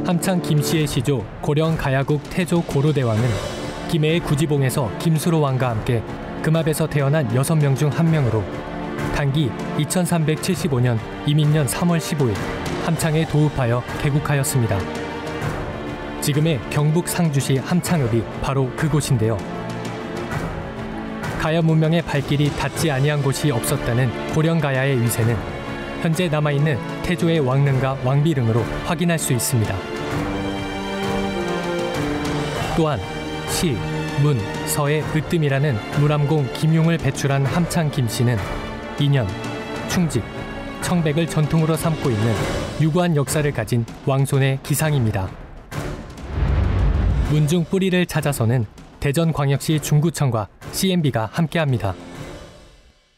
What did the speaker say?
함창 김씨의 시조 고령 가야국 태조 고로대왕은 김해의 구지봉에서 김수로 왕과 함께 금압에서 태어난 6명 중 한 명으로 단기 2375년 이민년 3월 15일 함창에 도읍하여 개국하였습니다. 지금의 경북 상주시 함창읍이 바로 그곳인데요. 가야 문명의 발길이 닿지 아니한 곳이 없었다는 고령가야의 위세는 현재 남아있는 태조의 왕릉과 왕비릉으로 확인할 수 있습니다. 또한 시, 문, 서의 으뜸이라는 무람공 김용을 배출한 함창 김씨는 인연, 충직, 청백을 전통으로 삼고 있는 유구한 역사를 가진 왕손의 기상입니다. 문중 뿌리를 찾아서는 대전광역시 중구청과 CMB가 함께합니다.